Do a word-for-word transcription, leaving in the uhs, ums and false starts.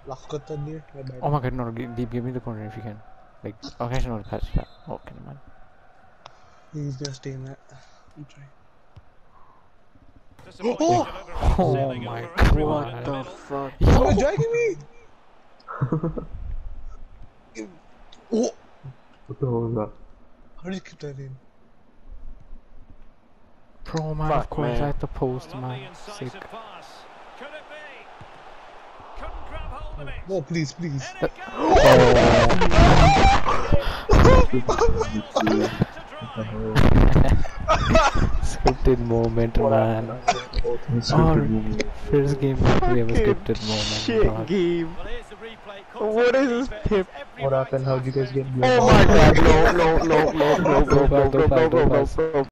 Oh my god, no, give, give me the corner if you can. Like, okay, I should not catch that. Oh, can man. He's just staying there. I'm trying. Oh, oh my god. What the fuck? You're dragging me! Oh! What the hell is that? How did you keep that in? Pro man, Fuck, of course, man. I had to post, man. Sick. No, please, please. Scripted moment, man. Oh, first game we have a scripted moment. Shit God. game. What is this pip? What happened? How'd you guys get? Oh my god, no, no, no, no, no, no, no, no, no, no, no, no.